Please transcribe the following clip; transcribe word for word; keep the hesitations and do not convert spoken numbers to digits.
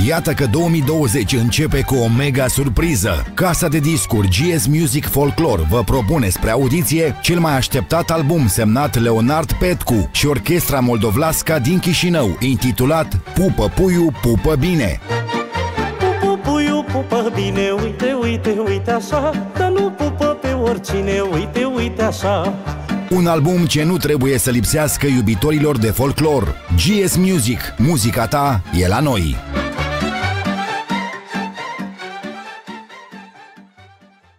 Iată că două mii douăzeci începe cu o mega surpriză. Casa de discuri G S Music Folklore vă propune spre audiție cel mai așteptat album semnat Leonard Petcu și Orchestra Moldovlasca din Chișinău, intitulat Pupă Puiu, Pupă Bine. Pupă puiu, pupă bine, uite, uite, uite așa, dar nu pupă pe oricine, uite, uite așa. Un album ce nu trebuie să lipsească iubitorilor de folclor. G S Music, muzica ta e la noi.